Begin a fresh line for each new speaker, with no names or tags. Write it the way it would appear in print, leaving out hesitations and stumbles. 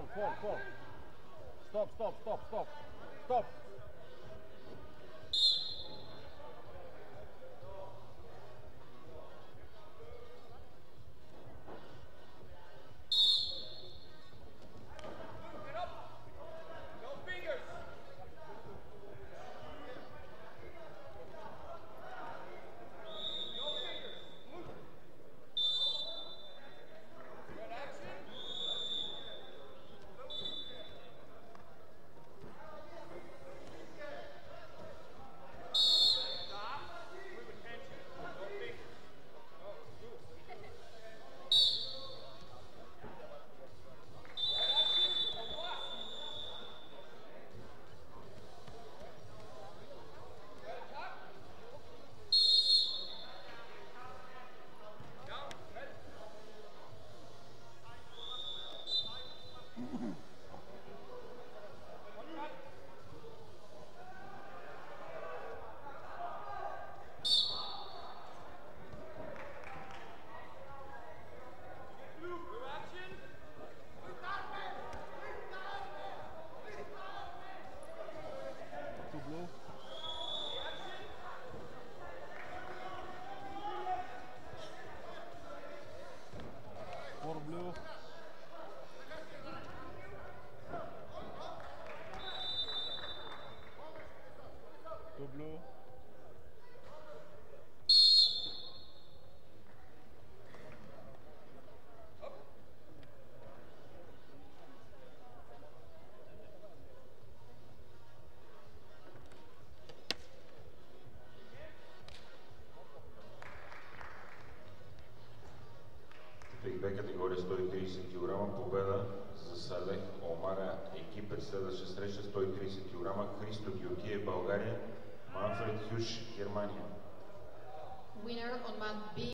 Four. Stop. Two blue. Four blue. Two blue.
В Б категория 130 кг победа за Салех Омара Екипер. Следваща среща 130 кг Христо Георгиев България, Манфред Хюш Германия.
Winner on mat B.